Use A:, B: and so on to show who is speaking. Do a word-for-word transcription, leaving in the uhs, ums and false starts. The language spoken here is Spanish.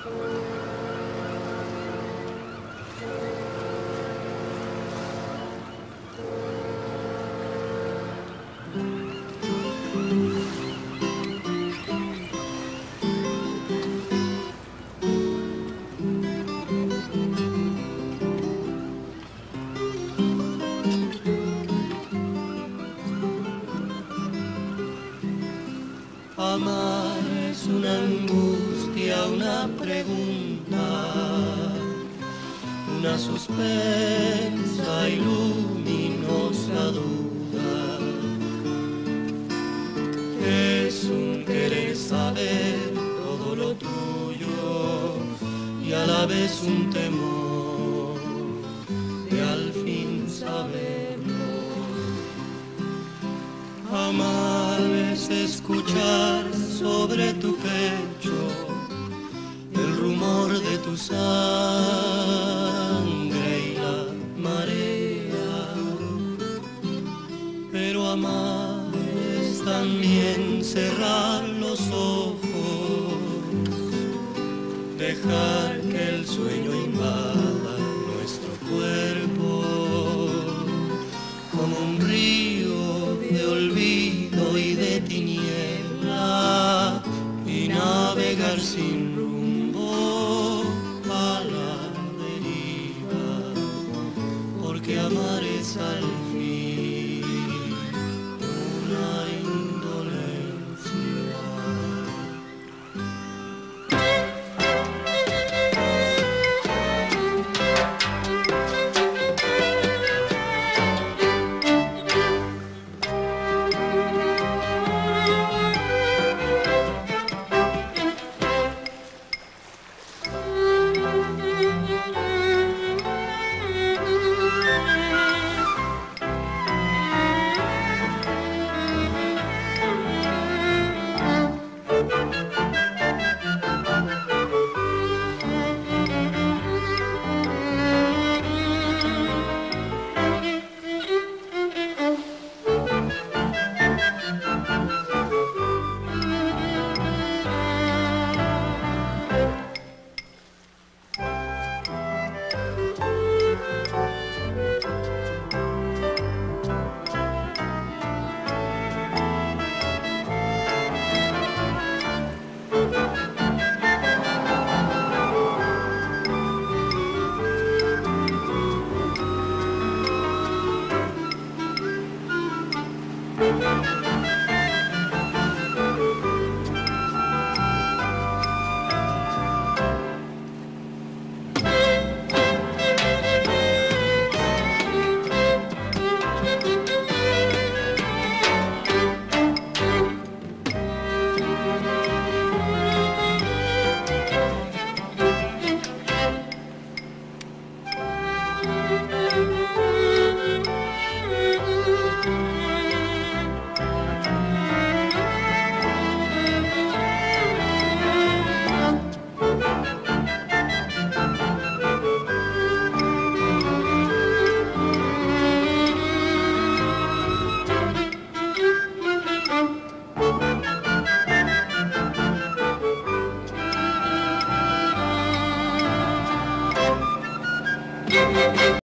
A: Amar es una angustia, una pregunta, una suspensa y luminosa duda. Es un querer saber todo lo tuyo y a la vez un temor de al fin saberlo. Amar es escuchar sobre tu pecho el rumor de tu sangre y la marea. Pero amar es también cerrar los ojos, dejar que el sueño invada nuestro cuerpo como un río de olvido y de tiniebla, y navegar sin rumbo